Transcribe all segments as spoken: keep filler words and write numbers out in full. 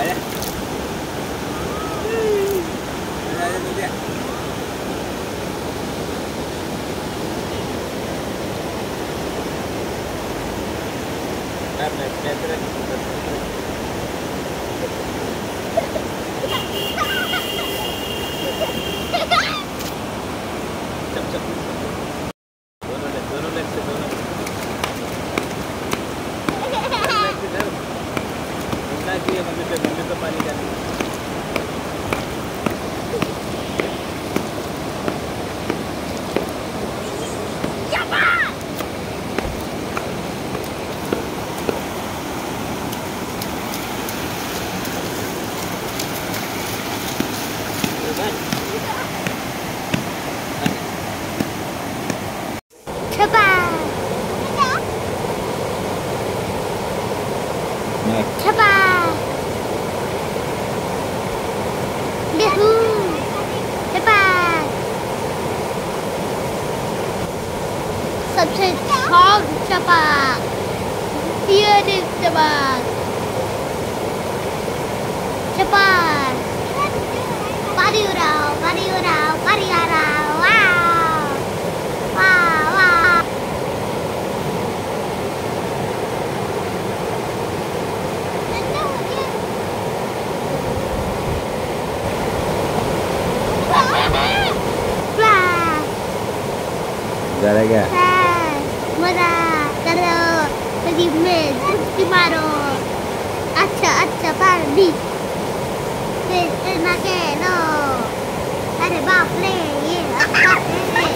आया आया तो क्या मैं मैं मैं तेरा चप चप दोनों लेग दोनों लेग से दोनों लेग से डर इतना चाहिए मम्मी पे मम्मी पे पानी डालनी सबसे strong चपाक, fiercest चपाक, चपाक, पारी उड़ाओ, पारी उड़ाओ, पारी उड़ाओ, वाव, वाव, वाव। Gara क्या? मजा करो, नदी में डुबकी मारो, अच्छा अच्छा पानी, फिर ना खेलो, अरे बाप रे ये अच्छा है।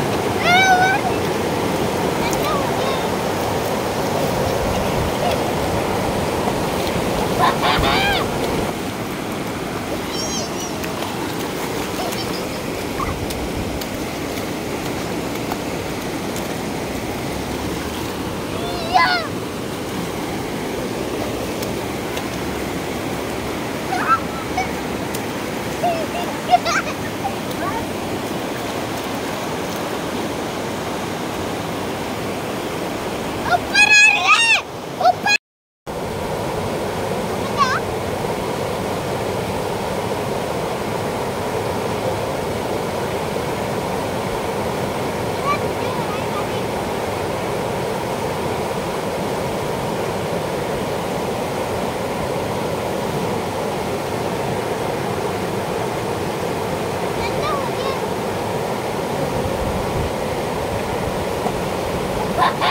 Ha ha!